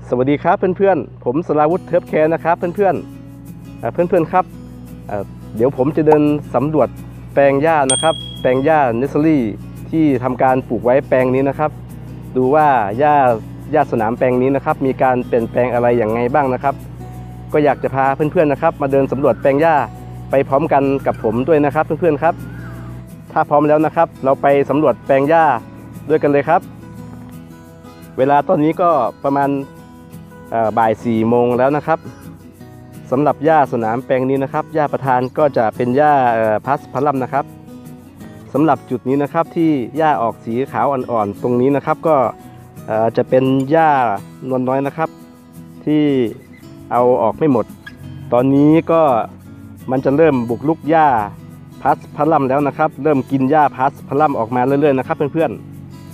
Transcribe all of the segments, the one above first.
สวัสดีครับเพื่อนๆผมสราวุฒิเทิร์ฟแคร์นะครับเพื่อนๆครับเดี๋ยวผมจะเดินสำรวจแปลงหญ้านะครับแปลงหญ้าเนสซอรี่ที่ทำการปลูกไว้แปลงนี้นะครับดูว่าหญ้าสนามแปลงนี้นะครับมีการเปลี่ยนแปลงอะไรอย่างไงบ้างนะครับก็อยากจะพาเพื่อนๆนะครับมาเดินสำรวจแปลงหญ้าไปพร้อมกันกับผมด้วยนะครับเพื่อนๆครับถ้าพร้อมแล้วนะครับเราไปสำรวจแปลงหญ้าด้วยกันเลยครับเวลาตอนนี้ก็ประมาณบ่าย4 โมงแล้วนะครับสำหรับหญ้าสนามแปลงนี้นะครับหญ้าประธานก็จะเป็นหญ้าพัสพลัมนะครับสำหรับจุดนี้นะครับที่หญ้าออกสีขาวอ่อนๆตรงนี้นะครับก็จะเป็นหญ้านวลน้อยนะครับที่เอาออกไม่หมดตอนนี้ก็มันจะเริ่มบุกรุกหญ้าพัสพลัมแล้วนะครับเริ่มกินหญ้าพัสพลัมออกมาเรื่อยๆนะครับเพื่อนๆ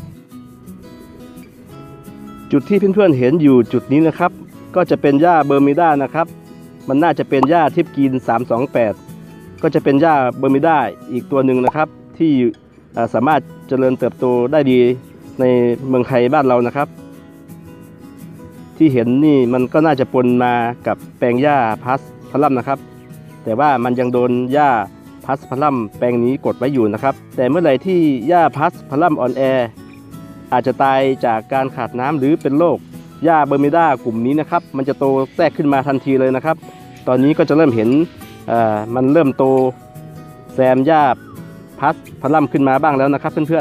จุดที่เพื่อนๆเห็นอยู่จุดนี้นะครับก็จะเป็นหญ้าเบอร์มิด้านะครับมันน่าจะเป็นหญ้าทิปกีน328ก็จะเป็นหญ้าเบอร์มิด้าอีกตัวหนึ่งนะครับที่สามารถเจริญเติบโตได้ดีในเมืองไทยบ้านเรานะครับที่เห็นนี่มันก็น่าจะปนมากับแปลงหญ้าพัสพลัมนะครับแต่ว่ามันยังโดนหญ้าพัสพลัมแปลงนี้กดไว้อยู่นะครับแต่เมื่อไหร่ที่หญ้าพัสพลัมอ่อนแออาจจะตายจากการขาดน้ำหรือเป็นโรคหญ้าเบอร์มิด้ากลุ่มนี้นะครับมันจะโตแทรกขึ้นมาทันทีเลยนะครับตอนนี้ก็จะเริ่มเห็นมันเริ่มโตแซมหญ้าพัสพลัมขึ้นมาบ้างแล้วนะครับเพื่อน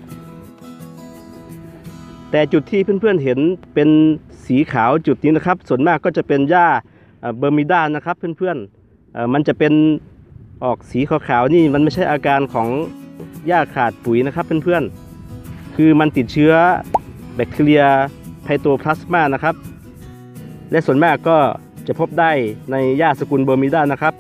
ๆแต่จุดที่เพื่อนๆเห็นเป็นสีขาวจุดนี้นะครับส่วนมากก็จะเป็นหญ้าเบอร์มิด้านะครับเพื่อนๆมันจะเป็นออกสีขาวๆนี่มันไม่ใช่อาการของหญ้าขาดปุ๋ยนะครับเพื่อนๆคือมันติดเชื้อแบคทีเรียไพโตพลาสมานะครับและส่วนมากก็จะพบได้ในหญ้าสกุลเบอร์มิด้านะครับ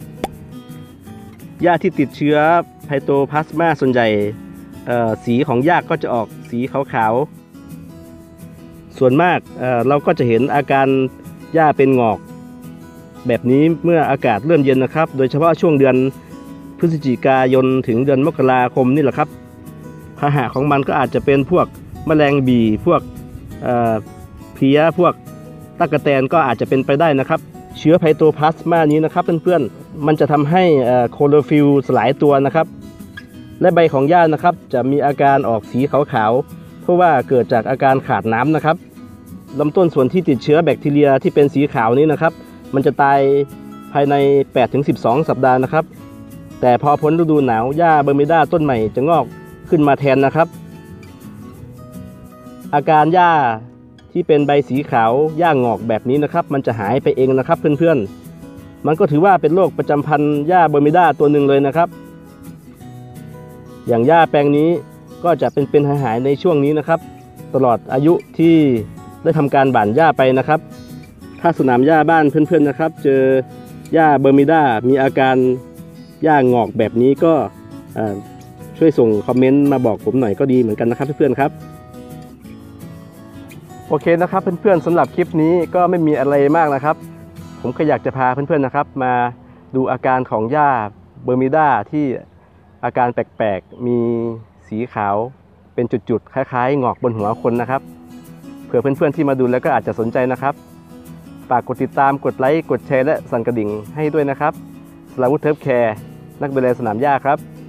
หญ้าที่ติดเชื้อไพโตพลาสมาส่วนใหญ่สีของหญ้าก็จะออกสีขาวๆส่วนมากเราก็จะเห็นอาการหญ้าเป็นงอกแบบนี้เมื่ออากาศเริ่มเย็นนะครับโดยเฉพาะช่วงเดือนพฤศจิกายนถึงเดือนมกราคมนี่แหละครับพาหะของมันก็อาจจะเป็นพวกแมลงบี่พวกเพลี้ยพวกตั๊กแตนก็อาจจะเป็นไปได้นะครับเชื้อไพโตพลาสมานี้นะครับเพื่อนๆมันจะทำให้โคลอฟิลสลายตัวนะครับและใบของหญ้านะครับจะมีอาการออกสีขาวๆเพราะว่าเกิดจากอาการขาดน้ำนะครับลำต้นส่วนที่ติดเชื้อแบคทีเรียที่เป็นสีขาวนี้นะครับมันจะตายภายใน 8-12 สัปดาห์นะครับแต่พอพ้นฤดูหนาวหญ้าเบอร์มิด้าต้นใหม่จะงอกขึ้นมาแทนนะครับอาการหญ้าที่เป็นใบสีขาวหญ้างอกแบบนี้นะครับมันจะหายไปเองนะครับเพื่อนๆมันก็ถือว่าเป็นโรคประจำพันธุ์หญ้าเบอร์มิด้าตัวหนึ่งเลยนะครับอย่างหญ้าแปลงนี้ก็จะเป็นหายในช่วงนี้นะครับตลอดอายุที่ได้ทำการบั่นหญ้าไปนะครับถ้าสนามหญ้าบ้านเพื่อนๆนะครับเจอหญ้าเบอร์มิด้ามีอาการหญ้างอกแบบนี้ก็ช่วยส่งคอมเมนต์มาบอกผมหน่อยก็ดีเหมือนกันนะครับเพื่อนๆครับโอเคนะครับเพื่อนๆสำหรับคลิปนี้ก็ไม่มีอะไรมากนะครับผมก็อยากจะพาเพื่อนๆนะครับมาดูอาการของหญ้าเบอร์มิด้าที่อาการแปลกๆมีสีขาวเป็นจุดๆคล้ายๆงอกบนหัวคนนะครับเผื่อเพื่อนๆที่มาดูแล้วก็อาจจะสนใจนะครับฝากกดติดตามกดไลค์กดแชร์และสั่นกระดิ่งให้ด้วยนะครับสราวุฒิเทิร์ฟแคร์นักดูแลสนามหญ้าครับ